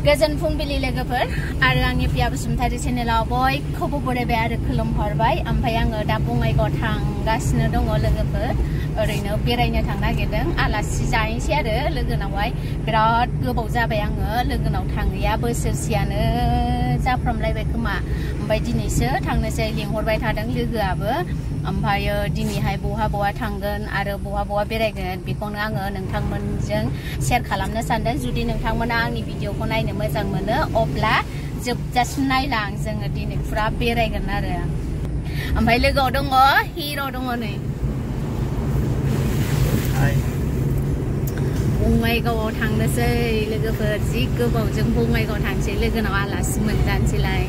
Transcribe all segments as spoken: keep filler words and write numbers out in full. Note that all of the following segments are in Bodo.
गोजोन फुंबिलि लोगोफोर आरो आंनि पिया बसुमतारी चेनेलाव बयखौबो बरायबाय आरो खुलुमहरबाय। ओमफ्राय आङो दा बङाइगाव थांगासिनो दङ लोगोफोर, ओरैनो बेरायनो थांनो नागिरदों, आलासि जाहैनोसै आरो लोगोनावहाय। बिराद गोबाव जाबाय आङो लोगोनाव थाङैया, बोसोरसेयानो जाफ्रामलायबाय खोमा। ओमफ्राय दिनैसो थांनोसै लिंहरबाय थादों लोगोआबो। ओमफ्रायो दिनैहाय बहा बहा थांगोन आरो बहा बहा बेरायगोन बेखौनो आङो नोंथांमोनजों शेयार खालामनो सानदों। जुदि नोंथांमोना आंनि भिडिअखौ नायनो मोजां मोनो अब्ला जोबजासिम नायलां, जोङो दिनै फुरा बेरायगोन आरो। ओमफ्राय लोगोआव दङ हिर' दङ नै बङाइगावआव थांनोसै लोगोफोर, जि गोबावजों बङाइगाव थांसै, लोगोनाव आलासि मोनजानोसैलाय।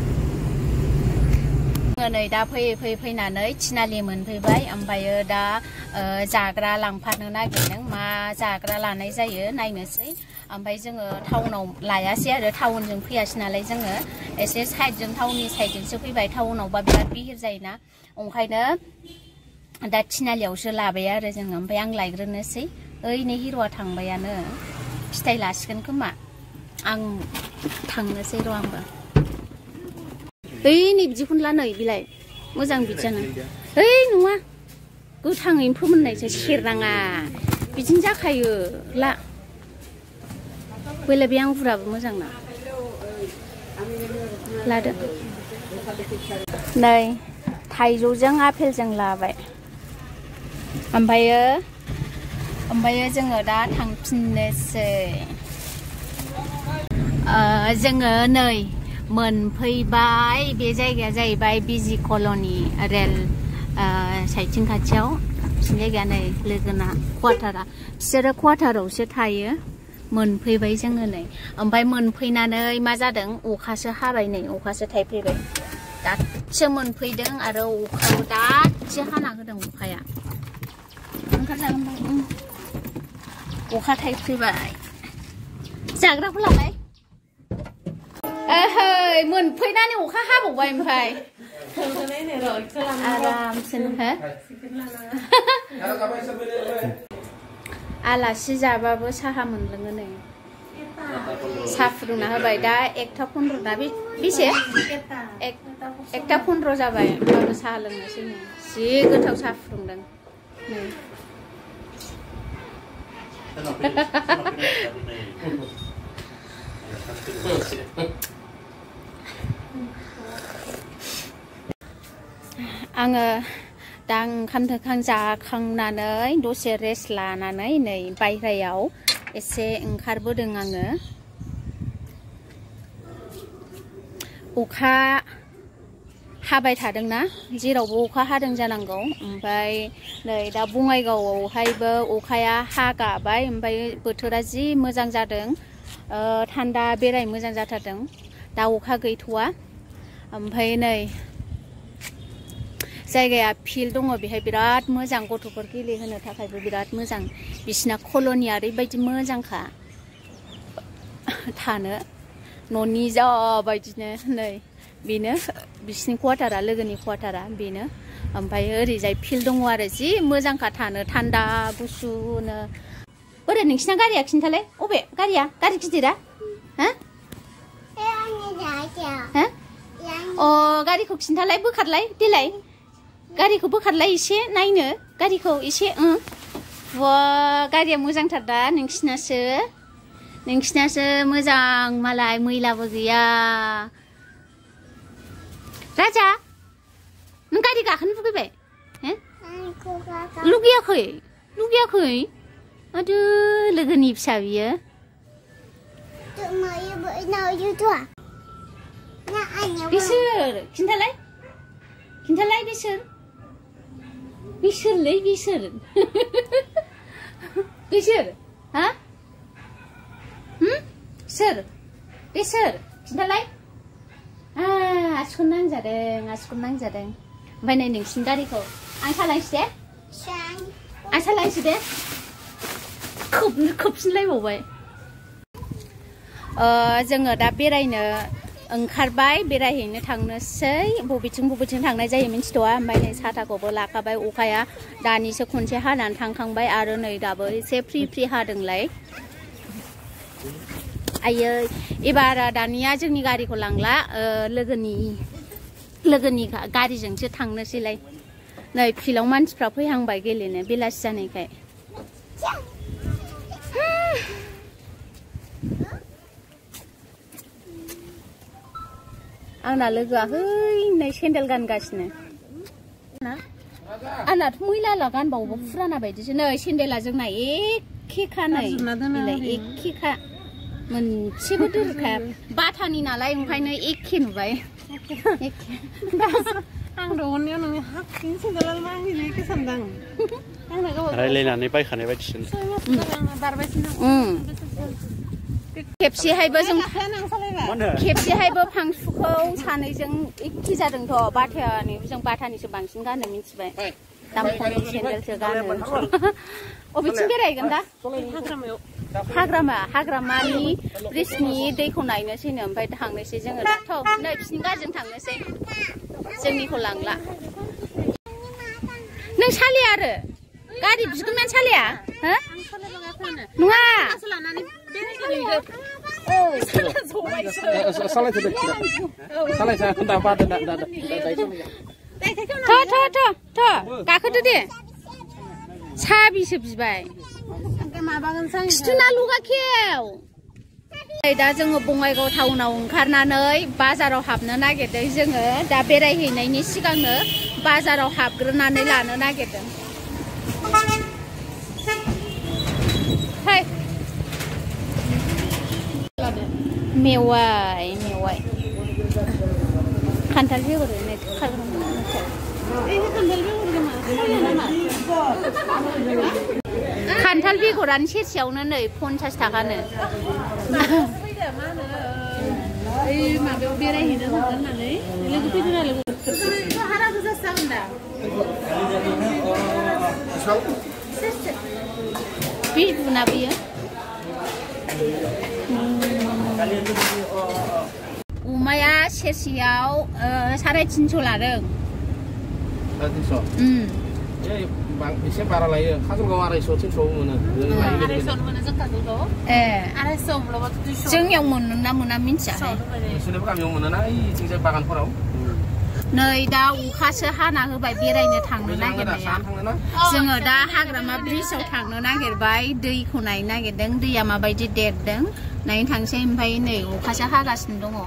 नै दा फैयै फैयै फैनानै थिनालि मोनफैबाय। ओमफ्रायो दा जाग्रा लांफानो नागिरदों, मा जाग्रा लानाय जायो नायनोसै। ओमफ्राय जोङो टाउनाव लायासै आरो, टाउनजों फैयासै नालाय जोङो एसे साइडजों टाउननि साइडजोंसो फैबाय। टाउनावबा बिराद बिहिर जायोना, ओंखायनो दा थिनालियावसो लाबाय आरो जोङो। ओमफ्राय आं लायग्रोनोसै, ओइनै हिर'आ थांबायानो, फिथाइ लासिगोन खोमा। आं थांनोसै र' आंबो। ओइ नै बिदिखौनो ला, नै बिलाइ मोजां बिदियानो। ओइ नङा, गोथाङैनो फोमोननायसो, सेरनाङा, बिदिनो जाखायो। ला बैलाय बे आंगुराबो मोजां ना, लादो। नै थाइजौजों आपेलजों लाबाय। ओमफ्रायो ओमफ्रायो जोङो दा थांफिननोसै। जोङो नै मोनफैबाय, बे जायगाया जाहैबाय बिजि कल'नि रेल साइथिं खाथियाव। बिसिनि जायगाया नै लोगोना क्वार्टारा, बिसोरो क्वार्टारावसो थायो। मोनफैबाय जोङो नै। ओमफ्राय मोनफैनानै मा जादों, अखासो हाबाय, नै अखासो थाइफ्रिबाय। दासो मोनफैदों आरो अखाबो दासो हाना होदों अखाया। ओंखारजागोन, अखा थाइफ्रिबाय। जाग्राखौ लालाय। ओहै मोनफैनानै अखा हाबावबाय। ओमफ्राय आरामसे आलासि जाबाबो साहा मोनलोङो नै, साहा फुदुंना होबाय। दा एकथा फन्द्र ना बेसे एकथा फन्द्र जाबाय, होमबाबो साहा लोंनोसै नै, जि गोथाव साहा फुदुंदों नै। आङो दा ओंखाम थोखां जाखांनानै दसे रेस्ट लानानै नै बायह्रायाव एसे ओंखारबोदों आङो। अखा हाबाय थादोंना, जेरावबो अखा हादों जानांगौ। ओमफ्राय नै दा बङाइगावआवहायबो अखाया हागाबाय। ओमफ्राय बोथोरा जि मोजां जादों, थान्दा बेरायनो मोजां जाथारदों। दा अखा गैथ'वा। ओमफ्राय नै जायगाया फिल्ड दङ, बेहाय बिराद मोजां, गथ'फोर गेलेहोनो थाखायबो बिराद मोजां। बिसिना कल'निया ओरैबायदि मोजांखा थानो, न'नि जा बायदिनो। नै बेनो बिसिनि क्वार्टारा, लोगोनि क्वार्टारा बेनो। ओमफ्राय ओरैजाय फिल्ड दङ आरो, जि मोजांखा थानो, थान्दा गुसुनो। बोरै नोंसिना गारिया खिन्थालाय, अबे गारिया, गारि गिदिरा? हा अ गारिखौ खिन्थालाय, बोखारलाय देलाय, गारिखौ बोखारलाय एसे नायनो, गारिखौ एसे। वा गारिया मोजांथार दा नोंसिनासो, नोंसिनासो मोजां मालाय, मैलाबो गैया। राजा नों गारि गाखोनो लुगैबाय? लुगैयाखै लुगैयाखै आदो लोगोनि फिसा बियो। बिसोर खिन्थालाय, खिन्थालाय बिसोर बिसोरलै बिसोर बिसोर हा सोर बिसोर खिन्थालाय। आसुखौनो नांजादों, आसुखौनो नांजादों। ओमफ्राय नै नोंसिनि गारिखौ आं सालायनोसै दे, आं सालायनोसै दे। खोबनो खोबफिनलायबावबाय। जोङो दा बेरायनो ओंखारबाय, बेरायहैनो थांनोसै। बबेथिं बबेथिं थांनाय जायो मिन्थिथ'आ। ओमफ्राय नै साथाखौबो लाखाबाय, अखाया दानिसो खनसे हानानै थांखांबाय आरो नै दाबो एसे फ्रि फ्रि हादोंलाय। आयो एबार दानिया जोंनि गारिखौ लांला लोगोनि लोगोनि गारिजोंसो थांनोसैलाय नै फिल्डआव मानसिफ्रा फैहांबाय गेलेनो बेलासि जानायखाय आंना लोगोआ है नै सेन्देल गानगासिनो आंनाथ' मैला गानबावो फुराना बायदिसो नै सेन्देला जोंना एखेखा नै एखेखा मोनसेबो दोरखाया बाटानि नालाय ओंखायनो एखे नुबाय आं दहननायाव नोंनि हाखिं सेन्देलाल मा होनो एखे सानदां रायलायनानै बायखानाय बायदिसो खेबसेहायबो जों खेबसेहायबो फांसुखौ सानैजों एखे जादोंथ' बाटानि जों बाटानिसो बांसिन गानो मिथिबाय दाम खमनि सेन्देलसो गानो अबेथिं बेरायगोन दा हाग्रामा हाग्रामानि ब्रिजनि दैखौ नायनोसैनो ओमफ्राय थांनोसै जोङो दाथ' नै बिसिनि गारिजों थांनोसै जोंनिखौ लांला नों सालिया आरो गारि बिगुमायानो सालिया नङा गाखोदो दे साबिसो बिबाय खिथुना लुगाखेव दा जोङो बङाइगाव टाउनाव ओंखारनानै बाजाराव हाबनो नागिरदों जोङो दा बेरायहैनायनि सिगांनो बाजाराव हाबग्रोनानै लानो नागिरदों मेवाइ मेवाइ खान्थाल बेगर खान्थाल बेगरानो सेरसेयावनो नै पन्सास थाखानो माबायाव बेरायहैनो थांगोन होननानै लोगो फैदों आरो हारा गोजासो जागोन दा बिबुना बियो अमाया सेरसेयाव साराय तिनस' लादों एसे बारा लायो काजलगाव आरायस' तिनस' मोनो ए जोंनियाव मोनो ना मोना मिन्थिया नोंसोरनिबो गामियाव मोनोना ओइथिंजाय बागानफोराव नै दा अखासो हाना होबाय बेरायनो थांनो नागिरनाया जोङो दा हाग्रामा ब्रिजआव थांनो नागिरबाय दैखौ नायनो नागिरदों दैया माबायदि देरदों नायनो थांसै ओमफ्राय नै अखासो हागासिनो दङ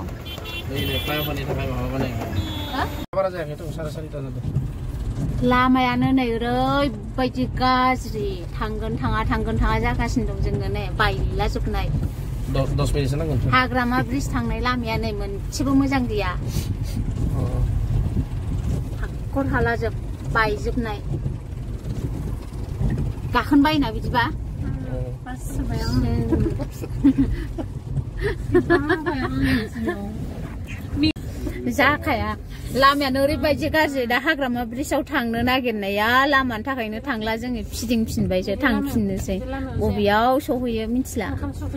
लामायानो नै ओरैबायदि गाज्रि थांगोन थाङा थांगोन थाङा जागासिनो दं जोङो नै बायलाजोबनाय हाग्रामा ब्रिज थांनाय लामाया नै मोनसेबो मोजां गैया हाखर हाला जोब बायजोबनाय गाखोनबायना बिदिबा जाखाया लामायानो ओरैबायदि गाज्रि दा हाग्रामा ब्रिजआव थांनो नागिरनाया लामानि थाखायनो थांला जोङो फिदिंफिनबायसो थांफिननोसै बबेयाव सहैयो मिथिला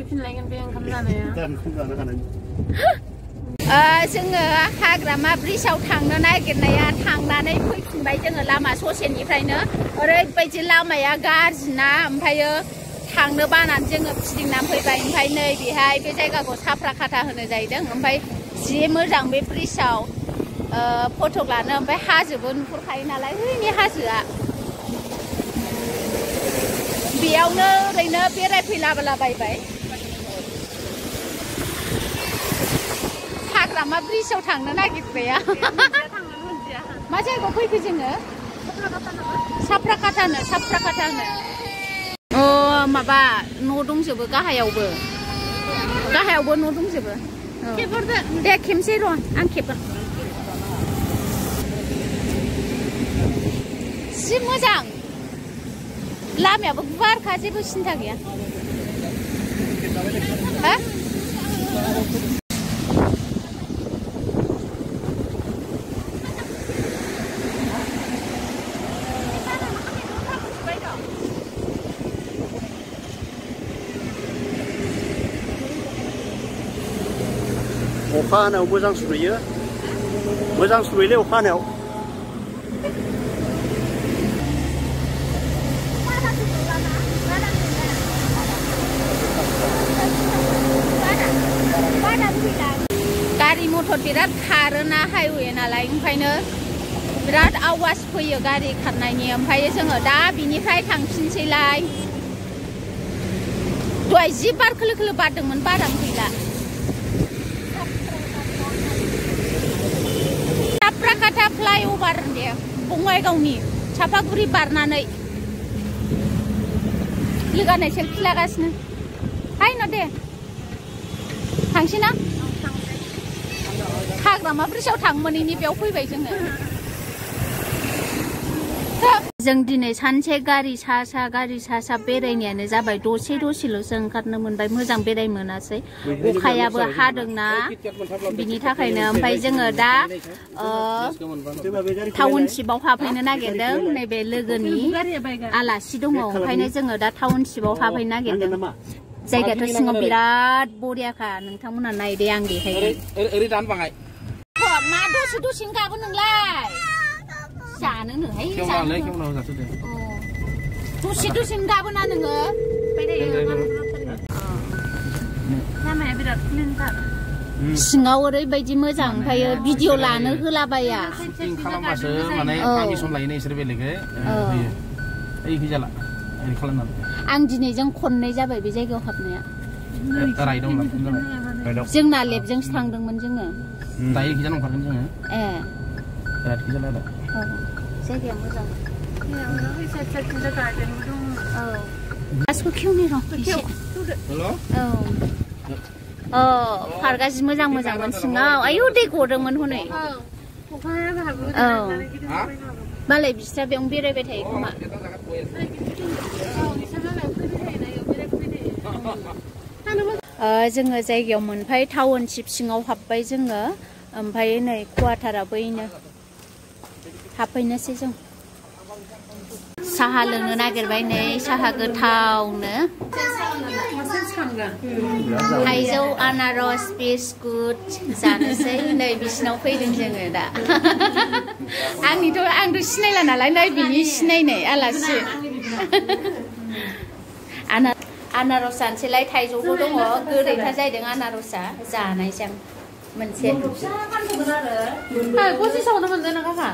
जोङो हाग्रामा ब्रिजआव थांनो नागिरनाया थांनानै फैफिनबाय जोङो लामा ससेनिफ्रायनो ओरैबायदि लामाया गाज्रिना ओमफ्रायो थांनो बानानै जोङो फिदिंनानै फैबाय ओमफ्राय नै बेहाय बे जायगाखौ साफ्रा खाथा होनो जाहैदों ओमफ्राय जि मोजां बे ब्रिजआव फट' लानो ओमफ्राय हाजोबो नुहुरखायो नालाय ओइनि हाजोआ बेयावनो ओरैनो बेरायफैलाबायबाय हाग्रामा ब्रिजआव थांनो नागिरबाया मा जायगायाव फैखो जोङो साफ्रा खाथानो साफ्रा खाथानो अ माबा न' दंजोबो गाहायावबो गाहायावबो न' दंजोबो दे खेबसै र' आं खेबगोन जि मोजां लामायाबो गुवारखा जेबो सिन्था गैया हा अखा हानायाव मोजां सुयो मोजां सुयोलै अखा हानायाव गारि मटर बिराद खारोना हाइवे नालाय ओंखायनो बिराद आवाज फैयो गारि खारनायनि ओमफ्राय जोङो दा बिनिफ्राय थांफिनसैलाय दहाय जि बार खोलो खोलो बारदोंमोन बारानो गैला साप्राकाटा फ्लाइअभार दे बङाइगावनि सापागुरि बारनानै लोगोआनो सेल्फि लागासिनो हाय न दे थांसै ना हाग्रामा ब्रिजआव थांमोनैनि बेयाव फैबाय जोङो जों दिनै सानसे गारि सा सा गारि सा सा बेरायनायानो जाबाय दसे दसेल'सो ओंखारनो मोनबाय मोजां बेराय मोनासै अखायाबो हादोंना बिनि थाखायनो ओमफ्राय जोङो दा टाउनशिपआव हाबहैनो नागिरदों नैबे लोगोनि आलासि दङ ओंखायनो जोङो दा टाउनशिपआव हाबहैनो नागिरदों जायगायाथ' सिङाव बिराद बरियाखा नोंथांमोना नायदे आं देखायगोन मा दसे दसेनो गाबो नोंलाय जानो नोहाय दसे दसेनो गाबोना नोङो लामाया बिराद क्लिनथार सिङाव ओरैबायदि मोजां ओमफ्रायो भिडिअ लानो होलाबाया खालामबासो माने पारमिसन लायो नोंसोर बेलेगे होयो ओइ फैजाला ओरै खालामनानै आं दिनैजों खननै जाबाय बे जायगायाव हाबनाया राइडआव जोंना लेबजोंसो थांदोंमोन जोङो दायो खिजान ओंखारगोन जोङो ए बिराद खिजाला आरो जायगाया मोजां गार्डेनबो दङ औ गासिबो खेवनि र' एसे औ औ पार्कआ जि मोजां मोजांमोन सिङाव आयौ दै गदोंमोन हनै औ मालाय बिस्रा बेयावनो बेरायबाय थायो खोमा जोङो जायगायाव मोनफाय टाउनशिप सिङाव हाबबाय जोङो ओमफ्राय नै क्वार्टारा बैनो हाबफैनोसै जों साहा लोंनो नागिरबाय नै साहा गोथावनो थाइजौ आनारस बिस्कुट जानोसै नै बिसिनाव फैदों जोङो दा आंनिथ' आंथ' सिनायला नालाय नै बिनि सिनायनाय आलासि आनारस जानोसैलाय थाइजौबो दङ गोदैथार जाहैदों आनारसआ जानायजों मोनसे पसिसावनो मोनदों ना काका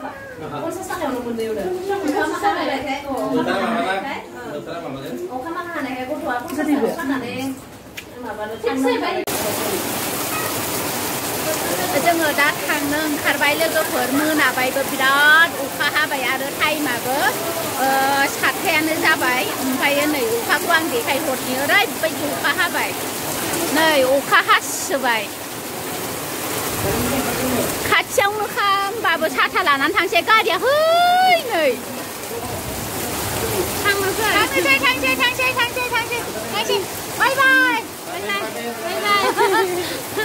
जोङो दा थांनो ओंखारबाय लोगोफोर मोनाबायबो बिराद अखा हाबाय आरो टाइमाबो सातथायानो जाबाय ओमफ्राय नै अखाखौ आं देखायहरनि ओरैबायदि अखा हाबाय नै अखा हासोबाय खाथियावनोखा होमबाबो साथा लानानै थांसै गारिया है नै थांनोसै थांसै थांसै थांसै थांसै थांसै थांसै बाय बाय बाय बाय